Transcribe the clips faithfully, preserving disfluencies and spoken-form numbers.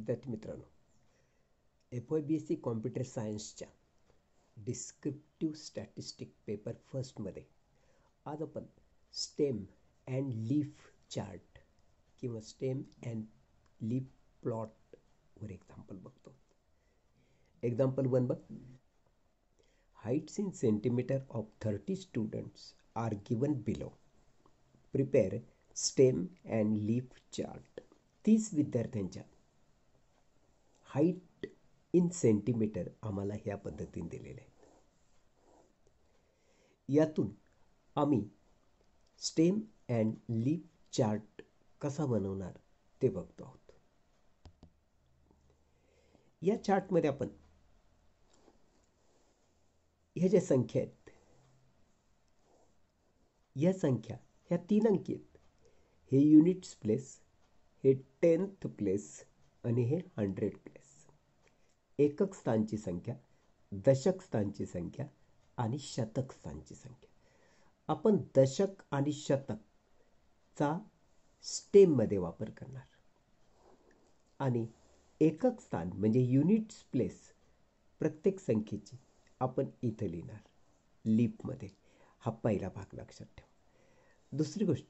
विद्यार्थी मित्रांनो, F Y B S C computer सायन्सच्या डिस्क्रिप्टिव्ह स्टॅटिस्टिक पेपर फर्स्टमध्ये आज आपण स्टेम अँड लीफ चार्ट किंवा स्टेम अँड लीफ प्लॉटवर एक्झाम्पल बघतो. एक्झाम्पल वन बघ. Heights in centimetre of thirty students are given below. Prepare stem and leaf chart. तीस विद्यार्थ्यांच्या हाईट इन सेंटीमीटर आम्हाला ह्या पद्धतीने दिलेले आहेत. यातून आम्ही स्टेम अँड लीफ चार्ट कसा बनवणार ते बघतो आहोत. या चार्टमध्ये आपण ह्या ज्या संख्या आहेत, या संख्या ह्या तीन अंकी आहेत. हे युनिट्स प्लेस, हे टेन्थ प्लेस आणि हे हंड्रेड प्लेस. एकक स्थानची संख्या, दशक स्थानची संख्या आणि शतक स्थानची संख्या. आपण दशक आणि शतकचा स्टेममध्ये वापर करणार आणि एकक स्थान म्हणजे युनिट्स प्लेस प्रत्येक संख्येची आपण इथं लिहिणार लीपमध्ये. हा पहिला भाग लक्षात ठेवा. दुसरी गोष्ट,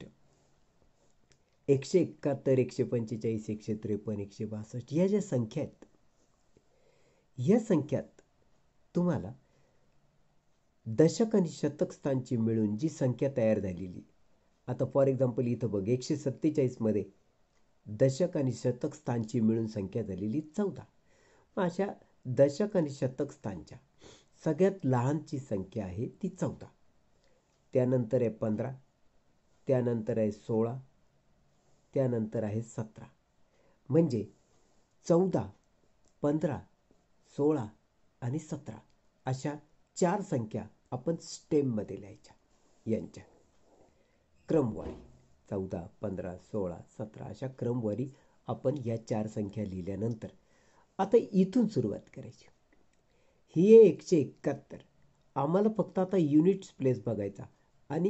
एकशे एकाहत्तर, एकशे पंचेचाळीस, एकशे त्रेपन्न, एकशे बासष्ट या ज्या संख्या आहेत, या संख्यात तुम्हाला दशक आणि शतक स्थानची मिळून जी संख्या तयार झालेली, आता फॉर एक्झाम्पल इथं बघ, एकशे सत्तेचाळीसमध्ये दशक आणि शतक स्थानची मिळून संख्या झालेली चौदा. मग अशा दशक आणि शतक स्थानच्या सगळ्यात लहानची संख्या आहे ती चौदा. त्यानंतर आहे पंधरा, त्यानंतर आहे सोळा, त्यानंतर आहे सतरा. म्हणजे चौदा, पंधरा, सोळा आणि सतरा अशा चार संख्या आपण स्टेममध्ये लिहायच्या. यांच्या क्रमवारी चौदा, पंधरा, सोळा, सतरा अशा क्रमवारी आपण या चार संख्या लिहिल्यानंतर आता इथून सुरुवात करायची. ही आहे एकशे एकाहत्तर. आम्हाला फक्त आता युनिट्स प्लेस बघायचा आणि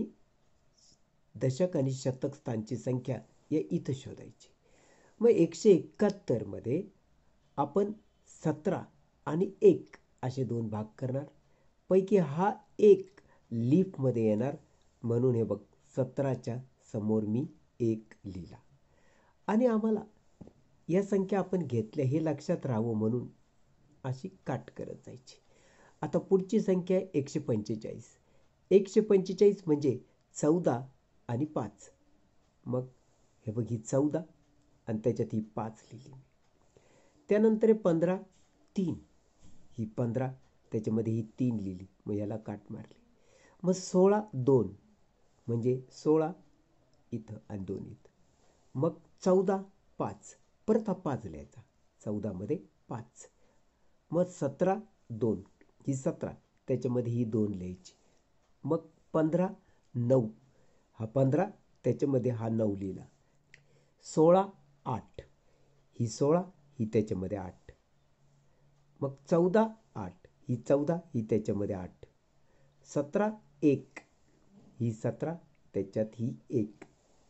दशक आणि शतक स्थानची संख्या या इथं शोधायची. मग एकशे एकाहत्तरमध्ये आपण सतरा आणि एक असे दोन भाग करणार. पैकी हा एक लीफमध्ये येणार म्हणून हे बघ, सतराच्या समोर मी एक लिहिला. आणि आम्हाला या संख्या आपण घेतल्या हे लक्षात राहावं म्हणून अशी काट करत जायची. आता पुढची संख्या आहे एकशे पंचेचाळीस. एकशे पंचेचाळीस म्हणजे चौदा आणि पाच. मग हे बघ, ही चौदा आणि त्याच्यात ही पाच लिहिली. त्यानंतर आहे पंधरा, तीन. ही पंधरा, त्याच्यामध्ये ही तीन लिहिली, मग याला काट मारली. मग सोळा, दोन म्हणजे सोळा इथं आणि दोन इथं. मग चौदा, पाच, परत हा पाच लिहायचा, चौदामध्ये पाच. मग सतरा, दोन, ही सतरा, त्याच्यामध्ये ही दोन लिहायची. मग पंधरा, नऊ, हा पंधरा, त्याच्यामध्ये हा नऊ लिहिला. सोळा, आठ, ही सोळा, ही त्याच्यामध्ये आठ. मग चौदा, आठ, ही चौदा, ही त्याच्यामध्ये आठ. सतरा, एक, ही सतरा, त्याच्यात ही एक.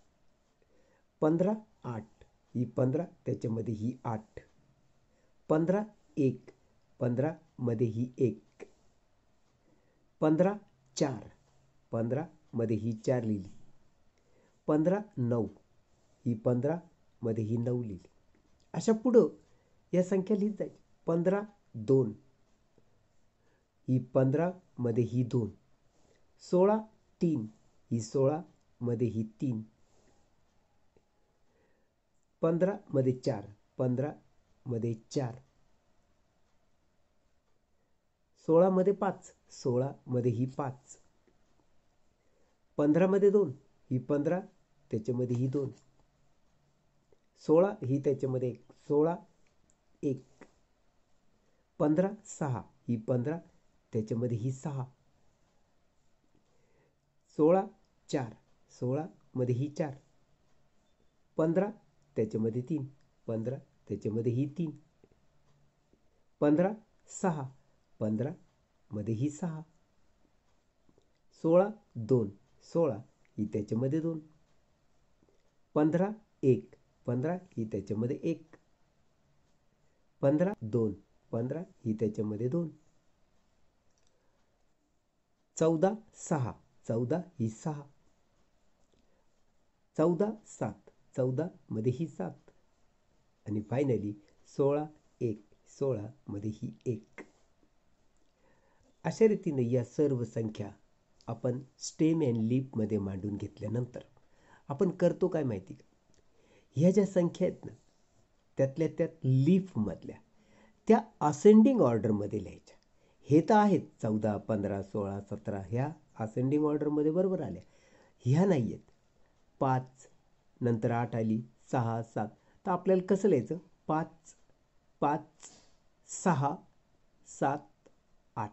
पंधरा, आठ, ही पंधरा, त्याच्यामध्ये ही आठ. पंधरा, एक, पंधरामध्ये ही एक. पंधरा, चार, पंधरामध्ये ही चार लिहिली. पंधरा, नऊ, ही पंधरामध्ये ही नऊ लिहिली. अशा पुढं या संख्या लिहित जाईल. पंधरा, दोन, ही पंधरामध्ये ही दोन. सोळा, तीन, ही सोळामध्ये ही तीन. पंधरामध्ये चार, पंधरामध्ये चार. सोळामध्ये पाच, सोळामध्ये ही पाच. पंधरामध्ये दोन, ही पंधरा, त्याच्यामध्ये ही दोन. सोळा, ही त्याच्यामध्ये एक, सोळा, एक. पंधरा, सहा, ही पंधरा, त्याच्यामध्ये ही सहा. सोळा, चार, सोळामध्ये ही चार. पंधरा, त्याच्यामध्ये तीन, पंधरा, त्याच्यामध्ये ही तीन. पंधरा, सहा, पंधरामध्ये ही सहा. सोळा, दोन, सोळा, ही त्याच्यामध्ये दोन. पंधरा, एक, पंधरा, ही त्याच्यामध्ये एक. पंधरा दोन, पंधरा ही त्याच्यामध्ये दोन. चौदा सहा, चौदा ही सहा. चौदा सात, चौदा मध्ये ही सात. आणि फायनली सोळा एक, सोळा मध्ये ही एक. अशा रीतीने या सर्व संख्या आपण स्टेम अँड लीपमध्ये मांडून घेतल्यानंतर आपण करतो काय माहिती का, ह्या ज्या संख्या आहेत ना त्यातल्या त्यात लीफमधल्या त्या असेंडिंग ऑर्डरमध्ये लिहायच्या. हे तर आहेत चौदा पंधरा सोळा सतरा ह्या असेंडिंग ऑर्डरमध्ये बरोबर आल्या. ह्या नाही आहेत. पाच नंतर आठ आली, सहा सात. तर आपल्याला कसं लिहायचं, पाच पाच सहा सात आठ,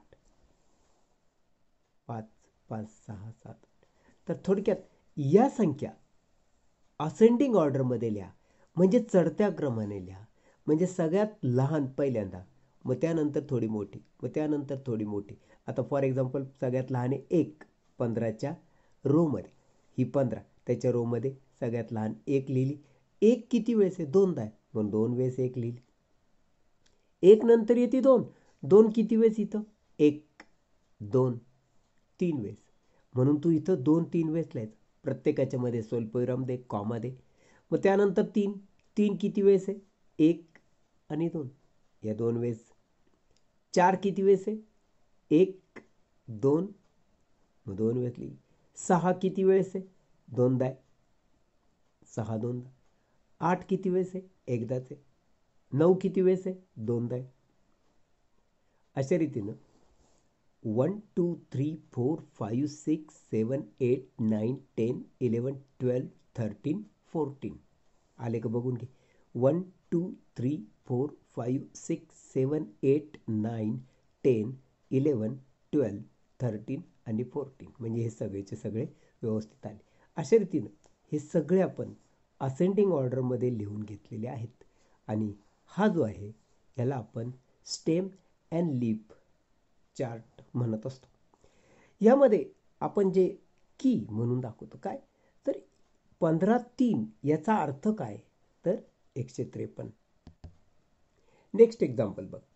पाच पाच सहा सात. तर थोडक्यात या संख्या असेंडिंग ऑर्डरमध्ये लिहा, म्हणजे चढत्या क्रमाने लिहा. म्हणजे सगळ्यात लहान पहिल्यांदा, मग त्यानंतर थोडी मोठी, मग त्यानंतर थोडी मोठी. आता फॉर एक्झाम्पल सगळ्यात लहान आहे एक, पंधराच्या रोमध्ये ही पंधरा, त्याच्या रोमध्ये सगळ्यात लहान एक लिहिली. एक किती वेळेस आहे, दोनदा आहे, म्हणून दोन वेळेस एक लिहिली. एक नंतर येते दोन, दोन किती वेळेस इथं, एक दोन तीन वेळेस, म्हणून तू इथं दोन तीन वेळेस लिहायचं. प्रत्येकाच्या मध्ये स्वल्पविराम दे, कॉमा दे. मग त्यानंतर तीन, तीन किती वेळेस आहे, एक आणि दोन, या दोन वेळेस. चार किती वेळेस आहे, एक दोन, मग दोन वेळेस लिहिली. सहा किती वेळेस आहे, दोनदा आहे, सहा दोनदा. आठ किती वेळेस आहे, एकदाच आहे. नऊ किती वेळेस आहे, दोनदा आहे. अशा रीतीनं one two three four five six seven eight nine ten eleven twelve thirteen fourteen. आले का बघून घे. One two three four five six seven eight nine ten eleven twelve thirteen आणि फोर्टीन. म्हणजे हे सगळेचे सगळे व्यवस्थित आले. अशा रीतीनं हे सगळे आपण असेंडिंग ऑर्डरमध्ये लिहून घेतलेले आहेत. आणि हा जो आहे याला आपण स्टेम अँड लीफ चार्ट म्हणत असतो. यामध्ये आपण जे की म्हणून दाखवतो काय, तर पंधरा तीन याचा अर्थ काय, तर एकशे त्रेपन्न. नेक्स्ट एक्झाम्पल बघ.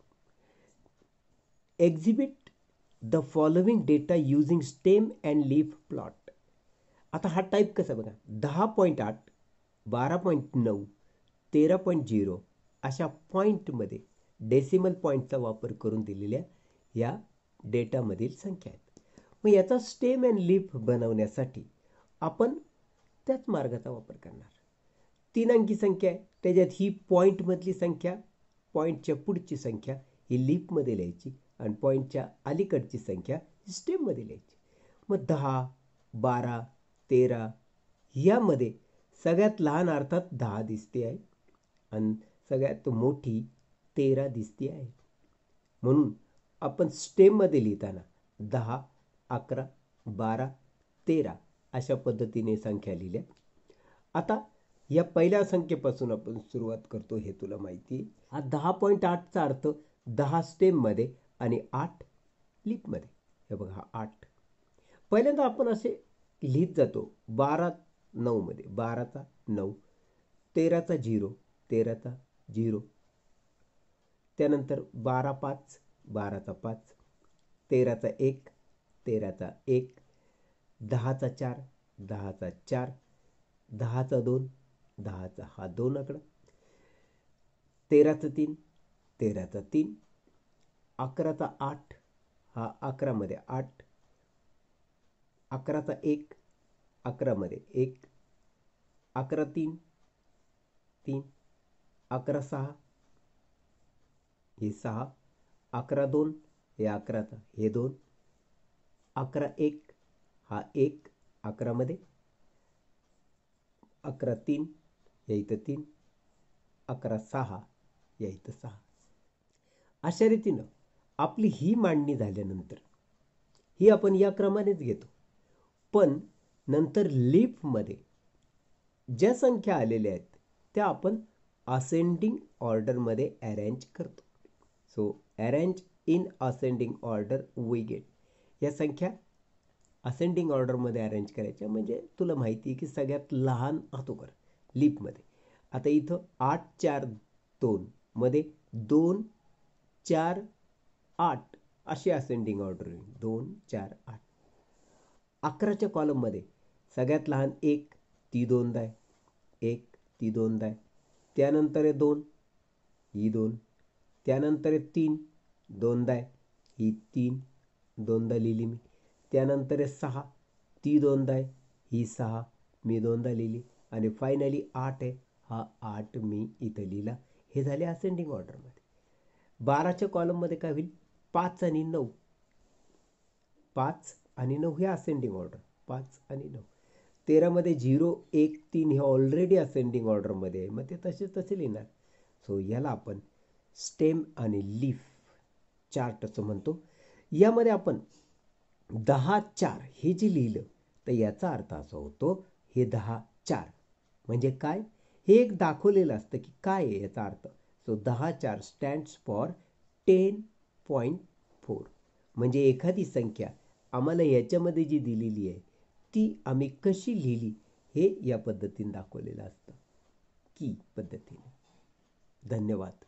Exhibit the following data using stem and leaf plot. आता हा टाईप कसा बघा, दहा पॉईंट आठ, बारा पॉईंट नऊ, तेरा पॉईंट झिरो अशा पॉईंटमध्ये डेसिमल पॉईंटचा वापर करून दिलेल्या या डेटामधील संख्या आहेत. मग याचा स्टेम अँड लीफ बनवण्यासाठी आपण त्याच मार्गाचा वापर करणार. तीन अंकी संख्या आहे, त्याच्यात ही पॉईंटमधली संख्या, पॉईंटच्या पुढची संख्या ही लीफमध्ये लिहायची आणि पॉईंटच्या अलीकडची संख्या ही स्टेममध्ये लिहायची. मग दहा बारा तेरा यामध्ये सगळ्यात लहान अर्थात दहा दिसते आहे आणि सगळ्यात मोठी तेरा दिसते आहे. म्हणून आपण स्टेममध्ये लिहिताना दहा अकरा बारा तेरा अशा पद्धतीने संख्या लिहिल्या. आता या पहिल्या संख्येपासून आपण सुरुवात करतो, हे तुला माहिती आहे. हा दहा पॉईंट आठचा अर्थ दहा स्टेममध्ये आणि आठ लीपमध्ये. हे बघा हा आठ. पहिल्यांदा आपण असे लिहित जातो बारा नऊमध्ये, बाराचा नऊ, तेराचा झिरो, तेराचा झिरो. त्यानंतर बारा पाच, बाराचा पाच, तेराचा एक, तेराचा एक, दहाचा चार, दहाचा चार, दहाचा दोन, दहाचा हा दोन आकडा, तेराचा तीन, तेराचा तीन, अकराचा आठ, हा अकरामध्ये आठ, अकराचा एक, अकरामध्ये एक, अकरा तीन तीन, अकरा सहा हे सहा, अकरा दोन हे अकराचा हे दोन, अकरा एक हा एक अकरामध्ये, अकरा तीन या इथं तीन, अकरा सहा या इथं सहा. अशा रीतीनं आपली ही मांडणी झाल्यानंतर ही आपण या क्रमानेच घेतो. पण नंतर लीफमध्ये ज्या संख्या आलेल्या आहेत त्या आपण असेंडिंग ऑर्डरमध्ये अरेंज करतो. So arrange in ascending order we get. या संख्या असेंडिंग ऑर्डरमध्ये अरेंज करायच्या. म्हणजे तुला माहिती आहे की सगळ्यात लहान हातो कर लीपमध्ये. आता इथं आठ चार दोन मध्ये दोन चार आठ अशी असेंडिंग ऑर्डर होईल. दोन चार आठ. अकराच्या कॉलममध्ये सगळ्यात लहान एक, ती दोनदा आहे. एक, ती दोनदा आहे. त्यानंतर आहे दोन, ही दोन. त्यानंतर आहे तीन, दोनदा आहे. ही तीन, दोनदा लिहिली मी. त्यानंतर आहे सहा, ती दोनदा आहे. ही सहा, मी दोनदा लिहिली. आणि फायनली आठ आहे. हा आठ मी इथं लिहिला. हे झाले असेंडिंग ऑर्डरमध्ये. बाराच्या कॉलममध्ये काय होईल? पाच आणि नऊ. पाच आणि नऊ हे असेंडिंग ऑर्डर. पाच आणि नऊ. तेरामध्ये झिरो एक तीन हे ऑलरेडी असेंडिंग ऑर्डरमध्ये आहे. मग ते तसे तसे लिहिणार. सो याला आपण स्टेम आणि लीफ चार्ट असं म्हणतो. यामध्ये आपण दहा चार हे जे लिहिलं तर याचा अर्थ असा होतो हे दहा चार म्हणजे काय हे एक दाखवलेलं असतं की काय आहे याचा अर्थ. सो दहा चार stands for ten point four. म्हणजे एखादी संख्या आम्हाला याच्यामध्ये जी दिलेली आहे ती आम्ही कशी लिहिली हे या पद्धतीने दाखवलेलं असतं की पद्धतीने. धन्यवाद.